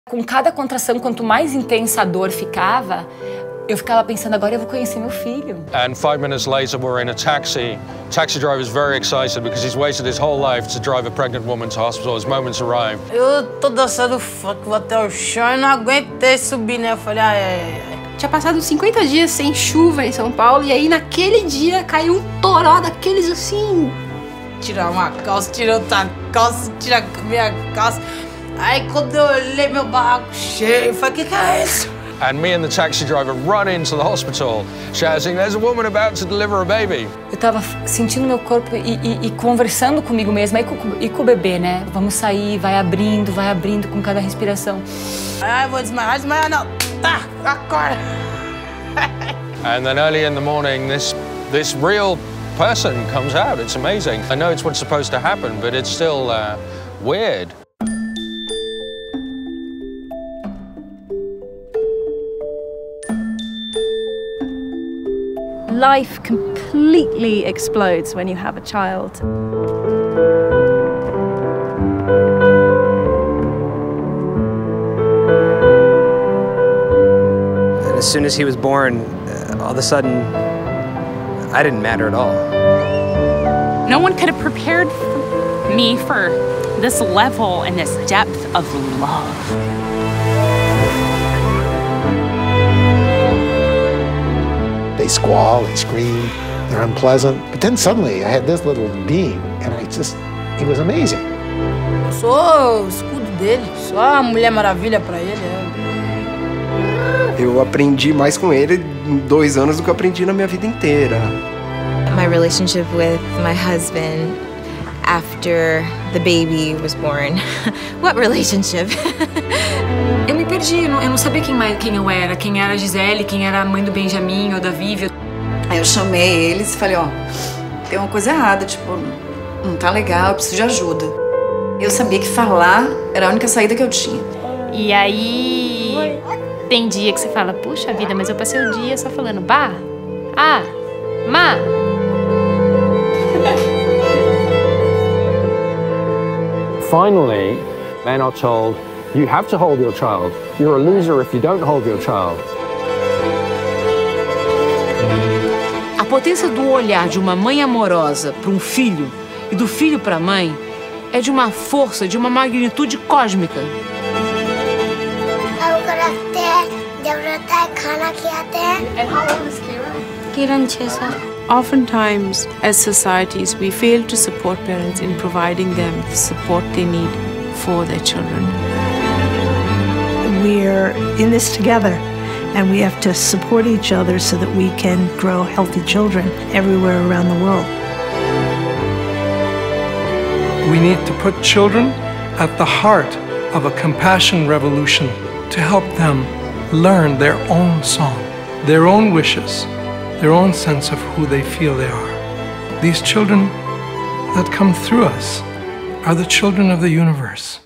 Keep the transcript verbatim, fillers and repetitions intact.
Com cada contração, quanto mais intensa a dor ficava, eu ficava pensando, agora eu vou conhecer meu filho. And five minutes later, we're in a taxi. Taxi driver is very excited because he's waited his whole life to drive a pregnant woman to hospital. His moments arrive. Eu tô dançando funk, vou até o chão e não aguentei subir, né? Eu falei, ai, ai, ai. Tinha passado cinquenta dias sem chuva em São Paulo e aí naquele dia caiu um toró daqueles assim. Tirar uma calça, tirar outra calça, tirar minha calça. Aí quando eu olhei meu barraco cheio, eu falei, o que que é isso? And me and the taxi driver run into the hospital, shouting, "There's a woman about to deliver a baby." Eu tava sentindo meu corpo e, e, e conversando comigo mesma e com, e com o bebê, né? Vamos sair, vai abrindo, vai abrindo com cada respiração. Ai, vou desmaiar, desmaiar não. Tá, acorda. And then early in the morning, this, this real person comes out. It's amazing. I know it's what's supposed to happen, but it's still uh, weird. Life completely explodes when you have a child. And as soon as he was born, uh, all of a sudden, I didn't matter at all. No one could have prepared me for this level and this depth of love. They squall, they scream, they're unpleasant. But then suddenly I had this little being, and I just, it was amazing. Eu sou o escudo dele, sou a Mulher Maravilha pra ele. Eu aprendi mais com ele em dois anos do que eu aprendi na minha vida inteira. My relationship with my husband after the baby was born. What relationship? Eu me perdi, eu não, eu não sabia quem, quem eu era, quem era a Gisele, quem era a mãe do Benjamin ou da Vivi. Aí eu chamei eles e falei, ó, tem uma coisa errada, tipo, não tá legal, eu preciso de ajuda. Eu sabia que falar era a única saída que eu tinha. E aí, tem dia que você fala, puxa vida, mas eu passei o dia só falando, bah, ah, ma. Finally, men are told, you have to hold your child. You're a loser if you don't hold your child. A potência do olhar de uma mãe amorosa para um filho e do filho para a mãe é de uma força, de uma magnitude cósmica. Oftentimes, as societies, we fail to support parents in providing them the support they need for their children. We're in this together, and we have to support each other so that we can grow healthy children everywhere around the world. We need to put children at the heart of a compassion revolution to help them learn their own song, their own wishes, their own sense of who they feel they are. These children that come through us are the children of the universe.